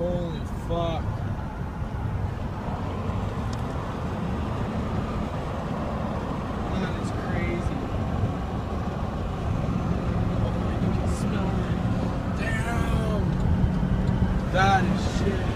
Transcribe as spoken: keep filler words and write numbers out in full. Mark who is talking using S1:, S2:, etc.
S1: Holy fuck. That is crazy. Oh, you can smell it. Damn. That is shit.